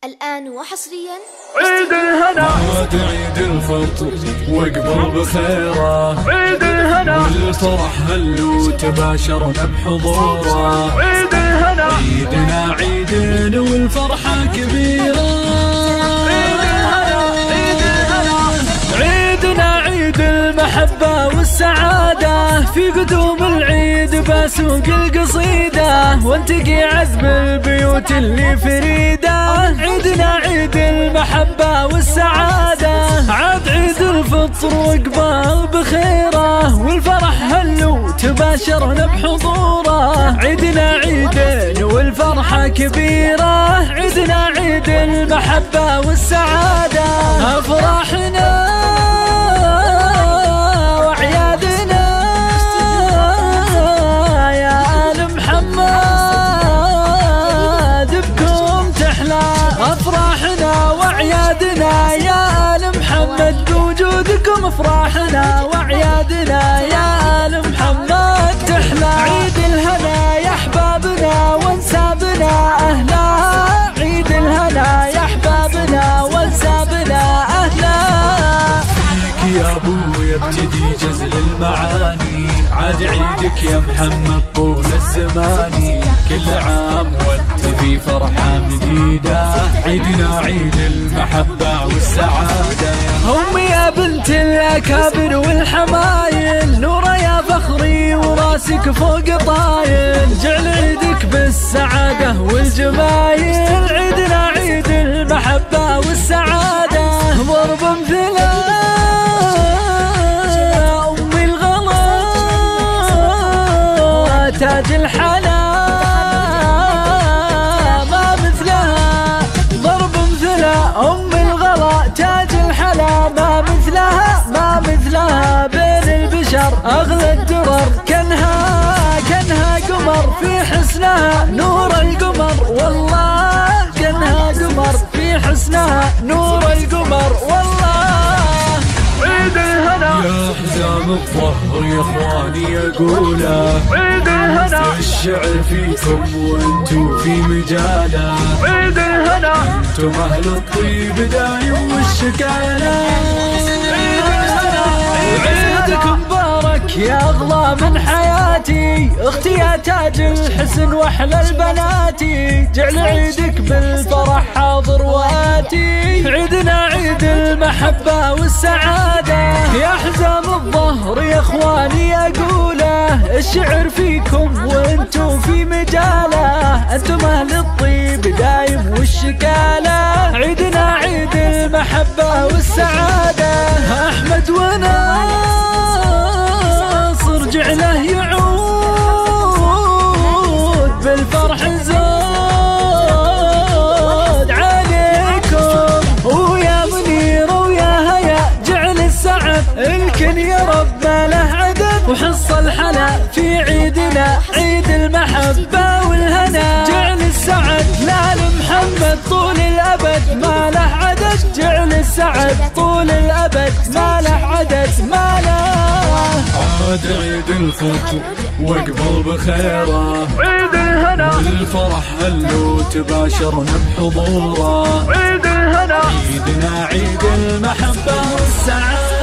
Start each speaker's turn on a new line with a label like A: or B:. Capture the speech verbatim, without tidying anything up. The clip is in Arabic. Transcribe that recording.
A: الآن وحصريا
B: عيد الهنا عاد عيد الفطر واقبل بخيره، عيد الهنا والفرح هلو تباشرنا بحضوره، عيد الهنا عيدنا عيدنا والفرحة كبيرة، عيد الهنا عيد الهنا عيدنا عيد المحبة والسعادة، في قدوم العيد بسوق القصيدة وانتقي عزم البيوت اللي فريدة، عيدنا عيد المحبة والسعادة، عاد عيد الفطر واقبل بخيره والفرح هلو تباشرنا بحضوره، عيدنا عيدنا والفرحة كبيرة، عيدنا عيد المحبة والسعادة، أفراحنا وعيادنا يا آل محمد بكم تحلى، أفراحنا وعيادنا يا آل محمد بوجودكم، أفراحنا وعيادنا يا آل محمد تحلى، عيد الهنا يا أحبابنا وانسابنا أهلا، عيد الهنا يا أحبابنا وانسابنا أهلا، يا ابويا ابتدي جزل المعاني، عاد عيدك يا محمد طول الزمان، كل عام وانت في فرحة جديدة، عيدنا عيد المحبة والسعادة، أمي يا بنت الأكابر والحمايل، نورة يا فخري وراسك فوق طايل، جعل عيدك بالسعادة والجمايل، عيدنا عيد المحبة والسعادة، ضرب امثله تاج الحلا ما مثلها، ضرب مثلها أم الغلا، تاج الحلا ما مثلها ما مثلها، بين البشر أغلى الدرر، كنها كنها قمر في حسنها نور القمر، والله كنها قمر في حسنها نور القمر، والله عيد الهنا يا حزام الظهر يا اخواني يقوله، عيد الهنا الشعر فيكم وانتو في مجاله، عيد الهنا انتم اهل الطيب دايم والشكاله، عيد الهنا عيدكم مبارك يا اغلى من حياتي، اختي يا تاج الحسن واحلى البناتي، جعل عيدك بالفرح حاضر واتي، عيدنا عيد المحبة والسعادة، يا حزام الظهر يا اخواني اقوله، الشعر فيكم وانتم في مجاله، انتم اهل الطيب دايم والشكاله، عيدنا عيد المحبة والسعادة، احمد وناصر جعله يعود بالفرح زود عليكم، ويا منير ويا هيا جعل السعد الكل يا رب ما له عدد، وحص الحلا في عيدنا عيد المحبة والهنا، جعل السعد لآل محمد طول الأبد ما له عدد، جعل السعد طول الأبد ما له عدد ما له، عاد عيد الفطر واقبل بخيره، عيد الهنا والفرح هلو تباشرنا بحضوره، عيد الهنا عيدنا عيد المحبة والسعادة.